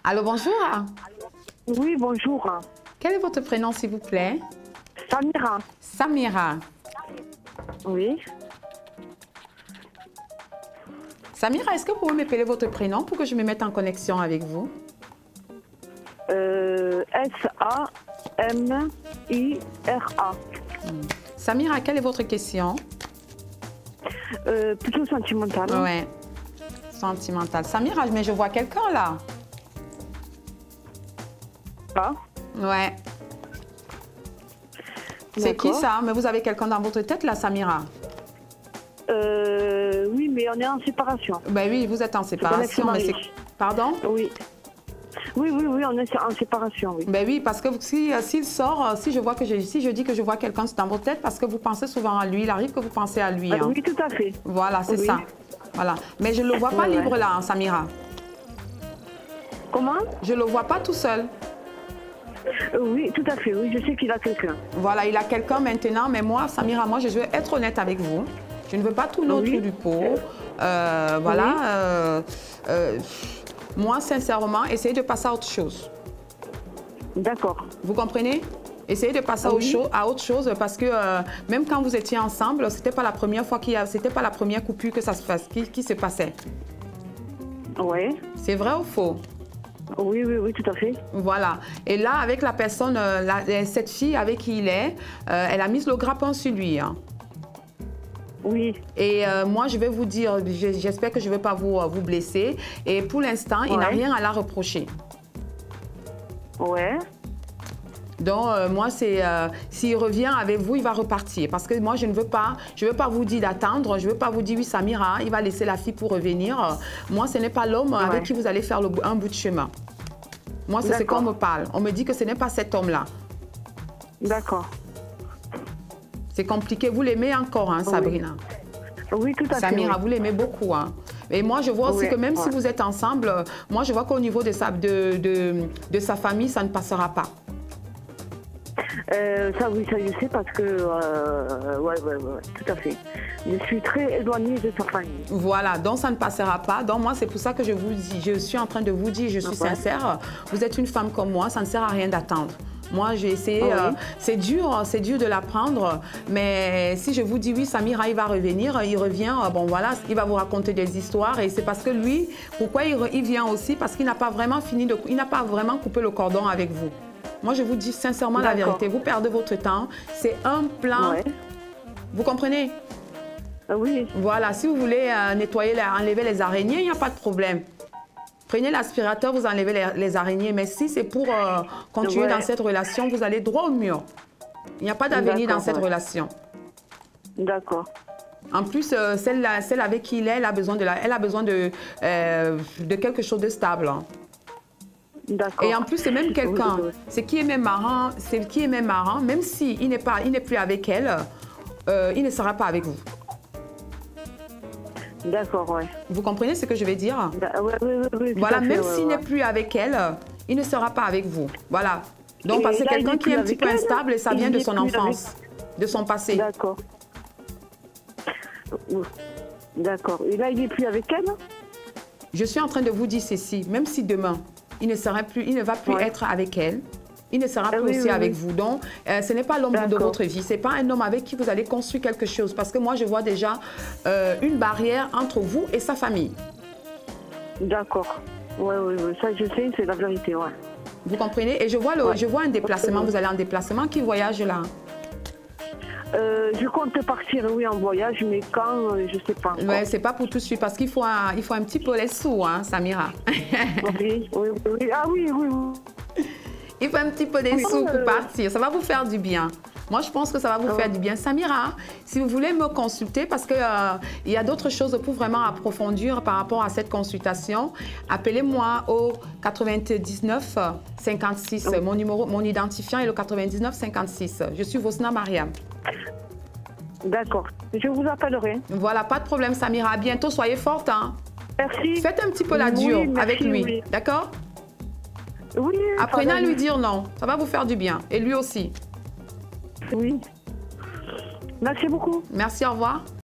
Allô, bonjour. Oui, bonjour. Quel est votre prénom, s'il vous plaît? Samira. Samira. Oui. Samira, est-ce que vous pouvez m'appeler votre prénom pour que je me mette en connexion avec vous? S-A-M-I-R-A. Samira, quelle est votre question? Plutôt sentimentale. Ouais. Sentimentale. Samira, mais je vois quelqu'un là. Ah, Ouais. C'est qui d'accord. ça? Mais vous avez quelqu'un dans votre tête là, Samira? Oui, mais on est en séparation. Ben oui, vous êtes en séparation. Mais c'est... Pardon? Oui. Oui, on est en séparation, oui. Ben oui, parce que s'il sort, si je dis que je vois quelqu'un dans votre tête, parce que vous pensez souvent à lui, il arrive que vous pensez à lui. Ah, Hein. oui, tout à fait. Voilà, c'est Oui. ça. Voilà. Mais je ne le vois pas Ouais, libre ouais. là, hein, Samira. Comment? Je ne le vois pas tout seul. Oui, tout à fait. Oui, je sais qu'il a quelqu'un. Voilà, il a quelqu'un maintenant, mais moi, Samira, moi, je veux être honnête avec vous. Je ne veux pas tourner Oui. autour du pot. Voilà. Moi, sincèrement, essayez de passer à autre chose. D'accord. Vous comprenez? Essayez de passer Oui. à autre chose parce que même quand vous étiez ensemble, c'était pas la première fois c'était pas la première coupure que ça se fasse, qui se passait. Oui. C'est vrai ou faux? Oui, tout à fait. Voilà. Et là, avec la personne, cette fille avec qui il est, elle a mis le grappin sur lui. Hein. Oui. Et moi, je vais vous dire, j'espère que je ne vais pas vous blesser. Et pour l'instant, il n'a Ouais. rien à la reprocher. Ouais. Donc, moi, s'il revient avec vous, il va repartir. Parce que moi, je ne veux pas vous dire d'attendre. Je ne veux pas vous dire, oui, Samira, il va laisser la fille pour revenir. Moi, ce n'est pas l'homme avec qui vous allez faire un bout de chemin. Moi, c'est ce qu'on me parle. On me dit que ce n'est pas cet homme-là. D'accord. C'est compliqué. Vous l'aimez encore, hein, Sabrina? Oui, tout à fait. Samira, Oui. vous l'aimez beaucoup. Hein. Et moi, je vois aussi que même si vous êtes ensemble, moi, je vois qu'au niveau de sa famille, ça ne passera pas. Ça, oui, ça, je sais parce que... ouais, tout à fait. Je suis très éloignée de sa famille. Voilà, donc ça ne passera pas. Donc moi, c'est pour ça que je vous dis, je suis en train de vous dire, je suis sincère. Vous êtes une femme comme moi, ça ne sert à rien d'attendre. Moi, j'ai essayé, c'est dur de l'apprendre, mais si je vous dis oui, Samira, il va revenir, il revient, bon voilà, il va vous raconter des histoires et c'est parce que lui, pourquoi il vient aussi? Parce qu'il n'a pas vraiment il n'a pas vraiment coupé le cordon avec vous. Moi, je vous dis sincèrement la vérité, vous perdez votre temps, c'est un plan, vous comprenez? Oui. Voilà, si vous voulez enlever les araignées, il n'y a pas de problème. Prenez l'aspirateur, vous enlevez les araignées. Mais si c'est pour continuer dans cette relation, vous allez droit au mur. Il n'y a pas d'avenir dans cette relation. D'accord. En plus, celle avec qui il est, elle a besoin de quelque chose de stable. Hein. D'accord. Et en plus, c'est même quelqu'un. Ce qui est même marrant, même s'il n'est plus avec elle, il ne sera pas avec vous. D'accord, ouais. Vous comprenez ce que je vais dire? Oui. Voilà, même s'il n'est plus avec elle, il ne sera pas avec vous. Voilà. Donc, parce que c'est quelqu'un qui est un petit peu instable et ça vient de son enfance, de son passé. D'accord. D'accord. Et là, il n'est plus avec elle? Je suis en train de vous dire ceci. Même si demain, il ne va plus être avec elle, il ne sera plus aussi avec vous. Donc, ce n'est pas l'homme de votre vie. Ce n'est pas un homme avec qui vous allez construire quelque chose. Parce que moi, je vois déjà une barrière entre vous et sa famille. D'accord. Oui. Ça, je sais, c'est la vérité, ouais. Vous comprenez? Et je vois un déplacement. Vous allez en déplacement. Qui voyage là? Je compte partir, oui, en voyage, mais quand, je ne sais pas encore. Ouais, c'est pas pour tout de suite. Parce qu'il faut un petit peu les sous, hein, Samira. Oui. Ah oui. Il faut un petit peu des sous pour partir. Ça va vous faire du bien. Moi, je pense que ça va vous faire du bien. Samira, si vous voulez me consulter, parce qu'il y a d'autres choses pour vraiment approfondir par rapport à cette consultation, appelez-moi au 99 56. Mon identifiant est le 99 56. Je suis Vosna Mariam. D'accord. Je vous appellerai. Voilà, pas de problème, Samira. À bientôt. Soyez forte. Hein. Merci. Faites un petit peu la dure avec lui. Oui. D'accord? Oui. Apprenez à lui dire non. Ça va vous faire du bien. Et lui aussi. Oui. Merci beaucoup. Merci, au revoir.